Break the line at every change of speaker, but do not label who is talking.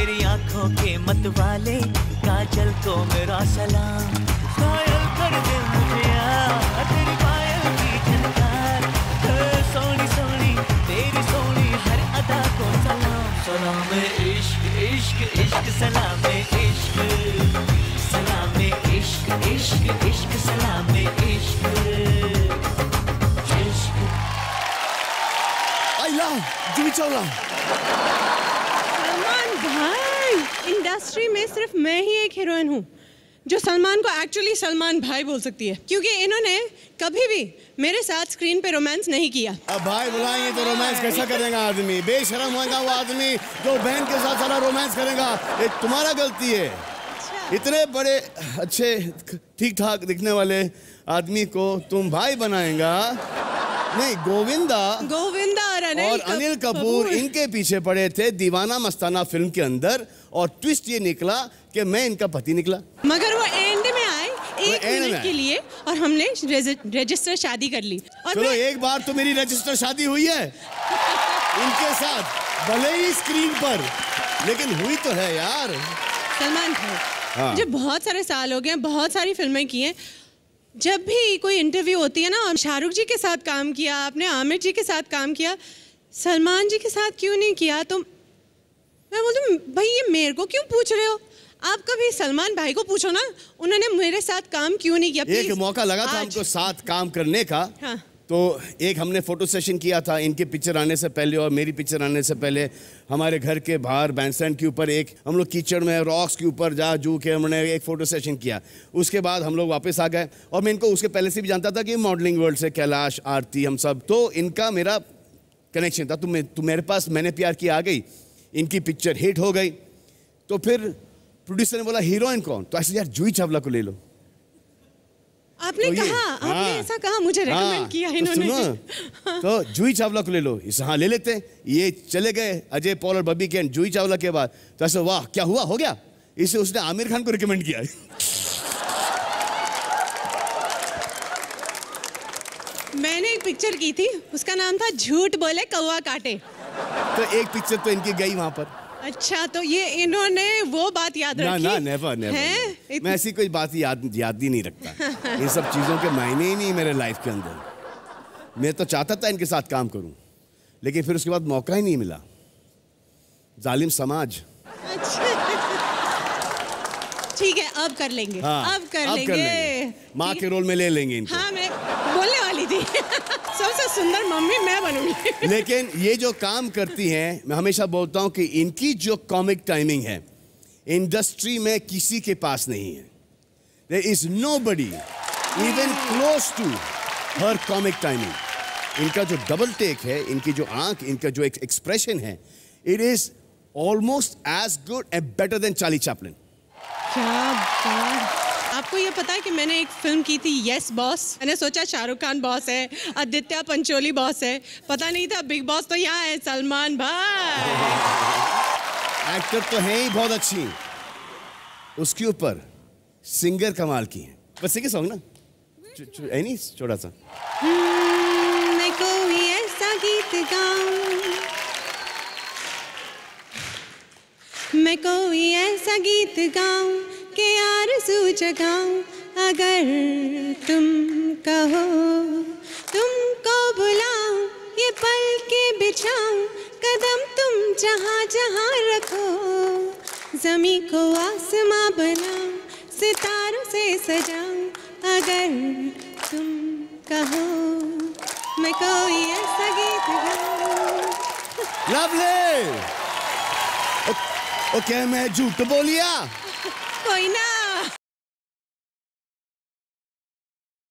तेरी आंखों के मतवाले काजल को मेरा सलाम। घायल कर दे मुझे यार तेरी पायल की झनकार। सोनी सोनी तेरी सोनी हर अदा को सलाम। सलाम इश्क इश्क इश्क सलाम इश्क। सलाम इश्क इश्क इश्क सलाम इश्क इश्क।
I love Juhi Chawla.
सलमान भाई, इंडस्ट्री में सिर्फ मैं ही एक हीरोइन हूँ जो सलमान को एक्चुअली सलमान भाई बोल सकती है, क्योंकि इन्होंने कभी भी मेरे साथ स्क्रीन पे रोमांस नहीं किया।
अब भाई बुलाएंगे तो रोमांस कैसा करेगा आदमी? बेशरम होगा वो आदमी जो बहन के साथ सारा रोमांस करेगा। ये तुम्हारा गलती है। इतने बड़े अच्छे ठीक ठाक दिखने वाले आदमी को तुम भाई बनाएगा? नहीं, गोविंदा और अनिल कपूर इनके पीछे पड़े थे दीवाना मस्ताना फिल्म के अंदर, और ट्विस्ट ये निकला कि मैं इनका पति निकला।
मगर वो एंड में आए एक मिनट के लिए और हमने रजिस्टर शादी कर ली। और
चलो एक बार तो मेरी रजिस्टर शादी हुई है इनके साथ, भले ही स्क्रीन पर, लेकिन हुई तो है यार।
सलमान भाई, मुझे बहुत सारे साल हो गए, बहुत सारी फिल्में की हैं। जब भी कोई इंटरव्यू होती है ना, शाहरुख जी के साथ काम किया आपने, आमिर जी के साथ काम किया, सलमान जी के साथ क्यों नहीं किया? तो मैं बोलती हूँ भाई ये मेरे को क्यों पूछ रहे हो? आप कभी सलमान भाई को पूछो ना, उन्होंने मेरे साथ काम क्यों नहीं किया।
एक मौका लगा था हमको साथ काम करने का। हाँ। तो एक हमने फोटो सेशन किया था इनके पिक्चर आने से पहले और मेरी पिक्चर आने से पहले। हमारे घर के बाहर बैंडस्टैंड के ऊपर एक हम लोग कीचड़ में रॉक्स के ऊपर जा जू के हमने एक फ़ोटो सेशन किया। उसके बाद हम लोग वापस आ गए, और मैं इनको उसके पहले से भी जानता था कि मॉडलिंग वर्ल्ड से कैलाश, आरती, हम सब, तो इनका मेरा कनेक्शन था। तुम मेरे पास मैंने प्यार किया आ गई, इनकी पिक्चर हिट हो गई। तो फिर प्रोड्यूसर ने बोला हीरोइन कौन? तो ऐसे यार जूही चावला को ले लो।
आपने तो कहा, आपने ऐसा कहा, मुझे रेकमेंड किया इन्होंने।
तो जूही चावला को ले लो। इसे हाँ ले लेते। ये चले गए अजय पॉल और बॉबी कैन जूही चावला के बाद। तो ऐसे वाह क्या हुआ, हो गया। इसे उसने आमिर खान को रिकमेंड किया।
मैंने एक पिक्चर की थी, उसका नाम था झूठ बोले कौवा काटे।
तो एक पिक्चर तो इनकी गई वहां पर।
अच्छा, तो ये इन्होंने वो बात याद रखी?
ना, नेवर। मैं ऐसी कोई बात याद ही नहीं रखता। ये सब चीजों के मायने ही नहीं मेरे लाइफ के अंदर। मैं तो चाहता था इनके साथ काम करूं, लेकिन फिर उसके बाद मौका ही नहीं मिला। जालिम समाज।
अच्छा। ठीक है, अब कर लेंगे।
हाँ,
अब कर लेंगे।
माँ के रोल में ले लेंगे इनको।
हाँ, मैं बोलने वाली थी। सबसे सुंदर मम्मी मैं बनूंगी।
लेकिन ये जो काम करती हैं, मैं हमेशा बोलता हूं कि इनकी जो कॉमिक टाइमिंग है इंडस्ट्री में किसी के पास नहीं है। There is nobody even close to her comic timing. इनका जो डबल टेक है, इनकी जो आंख, इनका जो एक्सप्रेशन है, it is almost as good and better than Charlie Chaplin.
क्या बात। आपको ये पता है कि मैंने एक फिल्म की थी यस बॉस। मैंने सोचा शाहरुख खान बॉस है, आदित्य पंचोली बॉस है, पता नहीं था बिग बॉस तो यहाँ है सलमान भाई।
एक्टर तो है ही बहुत अच्छी, उसके ऊपर सिंगर कमाल की है। बस एक सॉन्ग ना है नहीं छोटा सा।
मैं कोई ऐसा गीत गाऊं, मैं कोई ऐसा गीत गाऊं के आरज़ू जगाऊं, अगर तुम कहो तुमको बुलाऊं, ये पल के बिछाऊं, कदम तुम जहाँ जहाँ रखो, ज़मी को आसमां बनाऊं, सितारों से सजाऊं, अगर तुम कहो मैं कोई ऐसा गीत गाऊं।
लवली। ओके, मैं झूठ बोलिया?
कोई ना।